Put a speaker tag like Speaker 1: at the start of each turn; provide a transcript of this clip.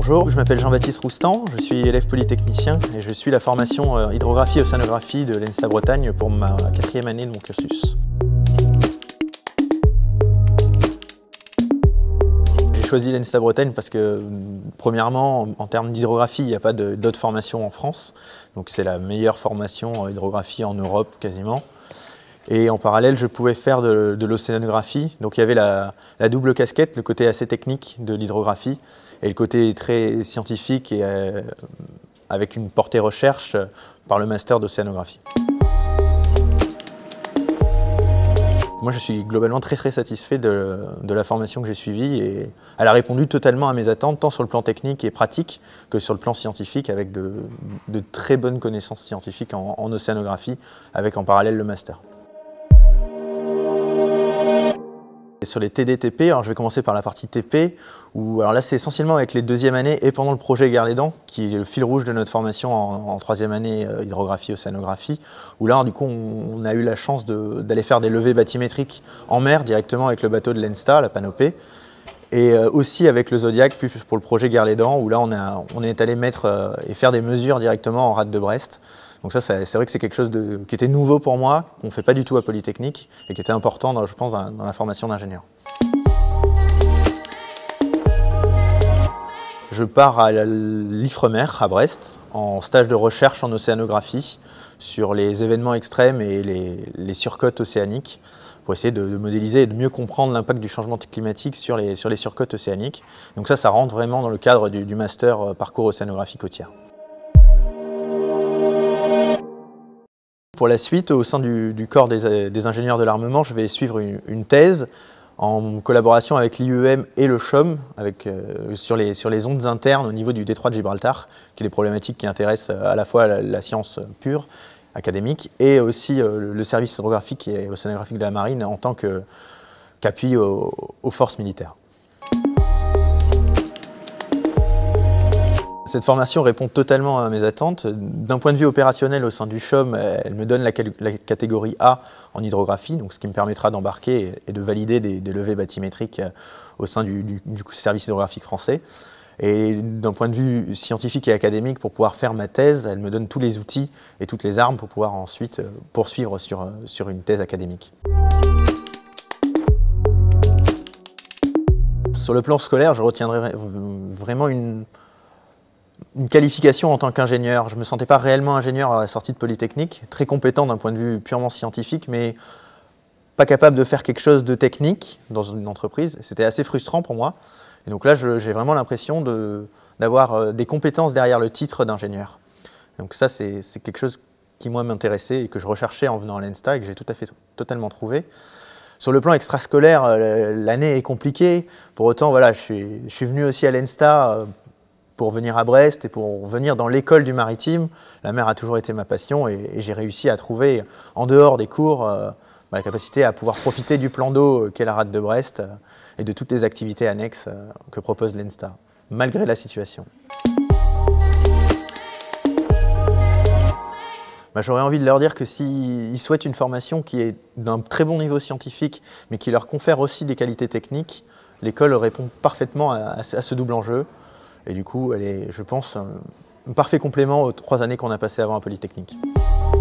Speaker 1: Bonjour, je m'appelle Jean-Baptiste Roustan, je suis élève polytechnicien et je suis la formation hydrographie et océanographie de l'ENSTA Bretagne pour ma 4e année de mon cursus. J'ai choisi l'ENSTA Bretagne parce que, premièrement, en termes d'hydrographie, il n'y a pas d'autres formations en France, donc c'est la meilleure formation hydrographie en Europe quasiment. Et en parallèle, je pouvais faire de l'océanographie. Donc il y avait la double casquette, le côté assez technique de l'hydrographie et le côté très scientifique et avec une portée recherche par le master d'océanographie. Moi, je suis globalement très satisfait de la formation que j'ai suivie et elle a répondu totalement à mes attentes, tant sur le plan technique et pratique que sur le plan scientifique, avec de très bonnes connaissances scientifiques en océanographie, avec en parallèle le master. Et sur les TD-TP, alors je vais commencer par la partie TP, où alors là c'est essentiellement avec les 2e années et pendant le projet Gare les Dents, qui est le fil rouge de notre formation en 3e année hydrographie, océanographie, où là du coup on a eu la chance d'aller faire des levées bathymétriques en mer directement avec le bateau de l'ENSTA, la Panopée, et aussi avec le Zodiac pour le projet Gare les Dents, où là on est allé mettre et faire des mesures directement en rade de Brest. Donc ça, c'est vrai que c'est quelque chose qui était nouveau pour moi, qu'on ne fait pas du tout à Polytechnique et qui était important, je pense, dans la formation d'ingénieur. Je pars à l'Ifremer à Brest en stage de recherche en océanographie sur les événements extrêmes et les surcotes océaniques pour essayer de modéliser et de mieux comprendre l'impact du changement climatique sur les surcotes océaniques. Donc ça rentre vraiment dans le cadre du master parcours océanographie côtière. Pour la suite, au sein du corps des ingénieurs de l'armement, je vais suivre une thèse en collaboration avec l'IEM et le CHOM sur les ondes internes au niveau du détroit de Gibraltar, qui est des problématiques qui intéressent à la fois la science pure, académique, et aussi le service hydrographique et océanographique de la marine en tant qu'appui aux forces militaires. Cette formation répond totalement à mes attentes. D'un point de vue opérationnel au sein du CHOM, elle me donne la catégorie A en hydrographie, donc ce qui me permettra d'embarquer et de valider des levées bathymétriques au sein du service hydrographique français. Et d'un point de vue scientifique et académique, pour pouvoir faire ma thèse, elle me donne tous les outils et toutes les armes pour pouvoir ensuite poursuivre sur une thèse académique. Sur le plan scolaire, je retiendrai vraiment une qualification en tant qu'ingénieur. Je ne me sentais pas réellement ingénieur à la sortie de Polytechnique, très compétent d'un point de vue purement scientifique, mais pas capable de faire quelque chose de technique dans une entreprise. C'était assez frustrant pour moi. Et donc là, j'ai vraiment l'impression d'avoir des compétences derrière le titre d'ingénieur. Donc ça, c'est quelque chose qui, moi, m'intéressait et que je recherchais en venant à l'ENSTA et que j'ai totalement trouvé. Sur le plan extrascolaire, l'année est compliquée. Pour autant, voilà, je suis venu aussi à l'ENSTA pour venir à Brest et pour venir dans l'école du maritime. La mer a toujours été ma passion et j'ai réussi à trouver, en dehors des cours, la capacité à pouvoir profiter du plan d'eau qu'est la rade de Brest et de toutes les activités annexes que propose l'ENSTA, malgré la situation. J'aurais envie de leur dire que s'ils souhaitent une formation qui est d'un très bon niveau scientifique, mais qui leur confère aussi des qualités techniques, l'école répond parfaitement à ce double enjeu. Et du coup, elle est, je pense, un parfait complément aux 3 années qu'on a passées avant à Polytechnique.